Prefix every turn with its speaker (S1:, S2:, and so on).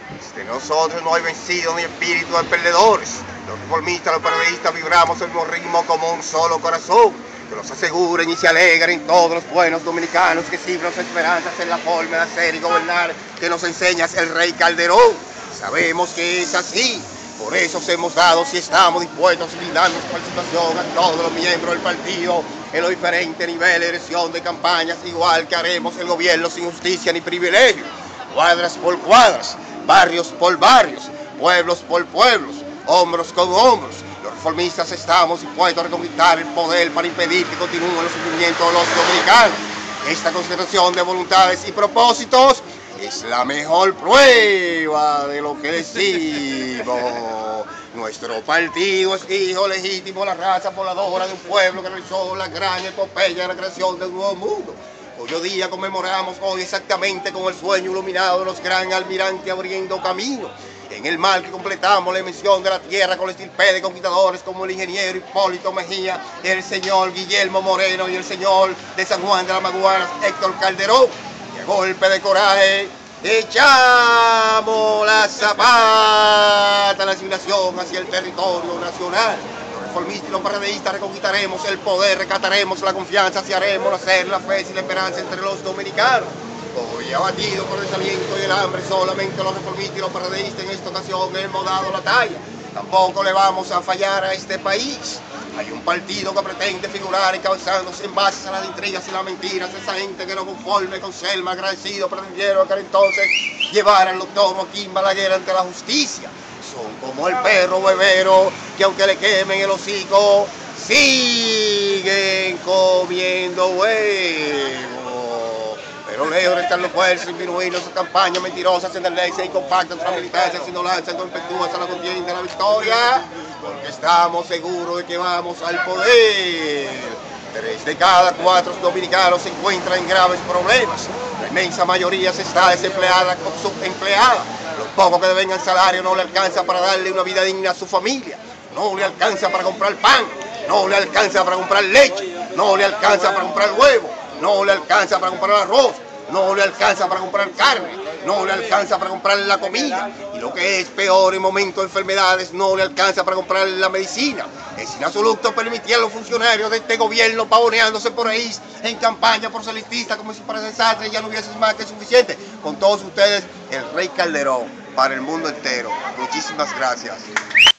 S1: De nosotros no hay vencido ni espíritu de perdedores. Los reformistas, los periodistas vibramos el mismo ritmo como un solo corazón. Que nos aseguren y se alegren todos los buenos dominicanos que cifran sus esperanzas en la forma de hacer y gobernar que nos enseñas el Rey Calderón. Sabemos que es así. Por eso os hemos dado, si estamos dispuestos a brindar nuestra participación a todos los miembros del partido en los diferentes niveles de elección de campañas, igual que haremos el gobierno sin justicia ni privilegio, cuadras por cuadras, barrios por barrios, pueblos por pueblos, hombros con hombros. Los reformistas estamos dispuestos a reconquistar el poder para impedir que continúen los sufrimientos de los dominicanos. Esta concentración de voluntades y propósitos es la mejor prueba de lo que decimos. Nuestro partido es hijo legítimo de la raza pobladora de un pueblo que realizó la gran epopeya de la creación del nuevo mundo, cuyo día conmemoramos hoy exactamente con el sueño iluminado de los gran almirantes abriendo camino. En el mal que completamos la emisión de la tierra con la estirpe de conquistadores como el ingeniero Hipólito Mejía, el señor Guillermo Moreno y el señor de San Juan de la Maguana, Héctor Calderón. Y a golpe de coraje echamos la zapata a la asignación hacia el territorio nacional. Los reformistas y los paradeístas reconquistaremos el poder, rescataremos la confianza, haremos nacer la fe y la esperanza entre los dominicanos. Hoy abatido por el desaliento y el hambre, solamente los reformistas y los paradeístas en esta ocasión hemos dado la talla. Tampoco le vamos a fallar a este país. Hay un partido que pretende figurar encabezándose en base a las intrigas y las mentiras. Esa gente que no conforme con ser más agradecido pretendieron que entonces llevar al doctor Joaquín Balaguer ante la justicia. Son como el perro bebero que aunque le quemen el hocico, siguen comiendo huevos. Pero lejos de estar los fuerzas disminuir nuestras campañas mentirosas, enderezas y compactas nuestra militancia, haciendo lanzas impetuosas a la contienda de la victoria, porque estamos seguros de que vamos al poder. 3 de cada 4 dominicanos se encuentran en graves problemas. La inmensa mayoría se está desempleada o subempleada. Los pocos que devengan salario no le alcanza para darle una vida digna a su familia. No le alcanza para comprar pan, no le alcanza para comprar leche, no le alcanza para comprar huevo, no le alcanza para comprar arroz, no le alcanza para comprar carne, no le alcanza para comprar la comida. Y lo que es peor, en momentos de enfermedades, no le alcanza para comprar la medicina. Es inabsoluto permitir a los funcionarios de este gobierno pavoneándose por ahí en campaña por proselitistas como si para desastre ya no hubiese más que suficiente. Con todos ustedes, el Rey Calderón, para el mundo entero. Muchísimas gracias.